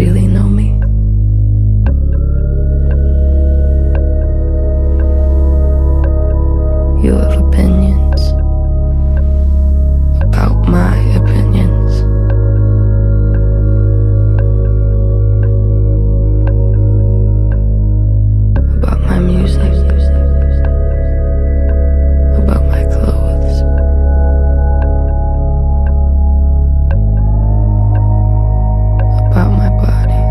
really know me. You have opinions about my opinions. About my music. About my clothes. About my body.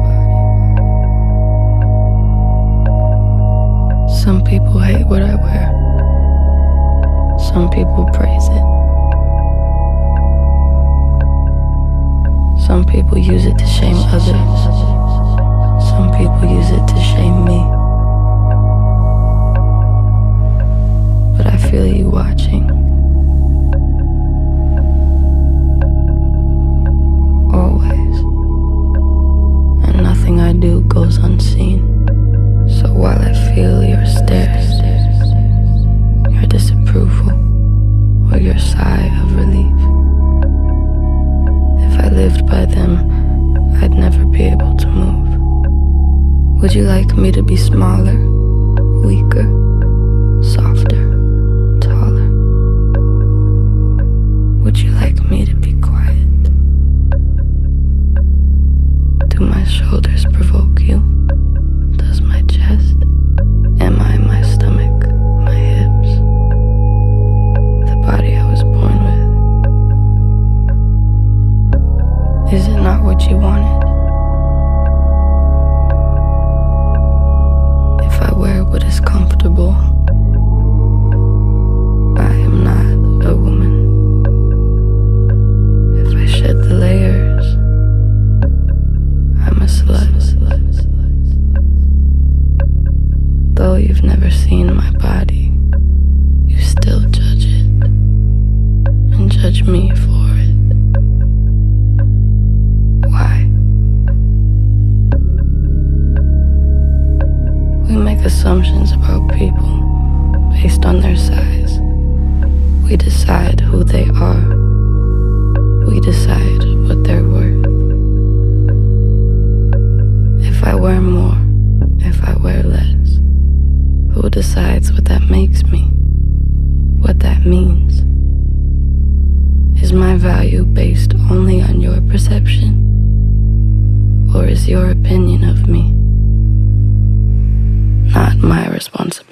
Some people hate what I wear. Some people praise it. Some people use it to shame others. Some people use it to shame me. But I feel you watching. Always. And nothing I do goes unseen. So while I feel your stares, your disapproval, or your sigh of relief, if I lived by them, I'd never be able to move. Would you like me to be smaller, weaker, softer, taller? Would you like me to be quiet? Do my shoulders provoke you? Does my chest? Am I my stomach? My hips? The body I was born with? Is it not what you wanted? If I wear what is comfortable, I am not a woman. If I shed the layers, I'm a slut. Though you've never seen my body, you still judge it, and judge me for it. Why? We make assumptions about people based on their size. We decide who they are. We decide what they're worth. If I wear more, if I wear less, who decides what that makes me? What that means? Is my value based only on your perception? Or is your opinion of me not my responsibility?